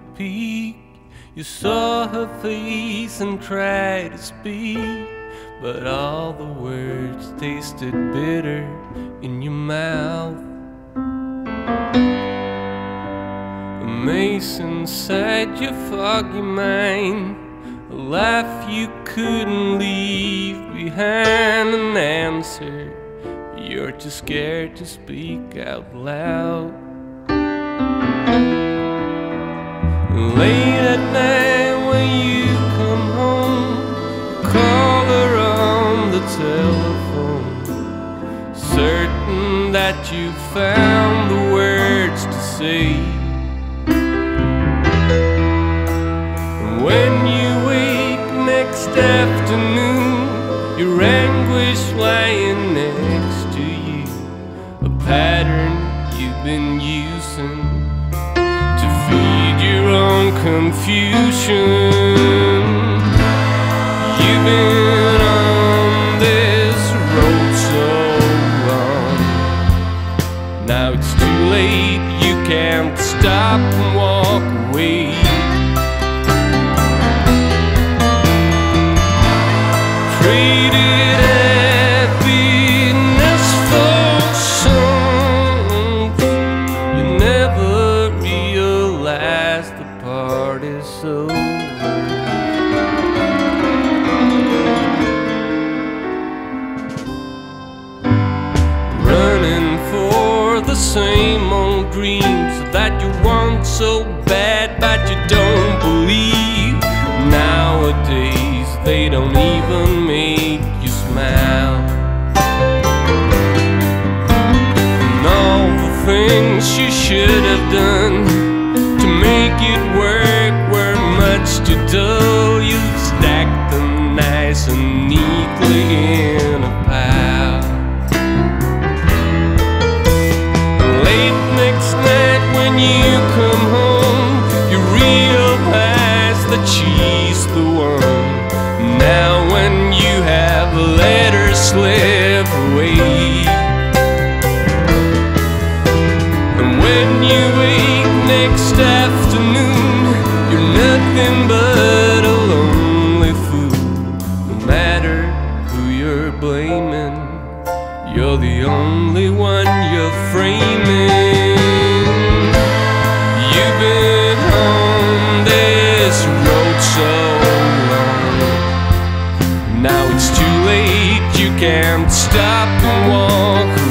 peak. You saw her face and tried to speak, but all the words tasted bitter in your mouth. A mace inside your foggy mind, a laugh you couldn't leave behind, an answer you're too scared to speak out loud. Late at night when you come home, call her on the telephone, certain that you found the words to say. And when you wake next afternoon, your anguish lying next to you, a pattern you've been using to feed your own confusion. You've been on this road so long, now it's too late, you can't stop and walk away. Traded happiness for something you never realized the party's over. Running for the same old dreams that you want so bad but you don't believe. Nowadays they don't even make you smile. And all the things you should have done to make it work were much too dull. You stacked them nice and neatly in a pile. Late next night when you come home, you realize that she's the one. Now when you have let her slip away, and when you wake next afternoon, you're nothing but a lonely fool. No matter who you're blaming, you're the only one you're framing. You've been on this road so long, now it's too late, you can't stop and walk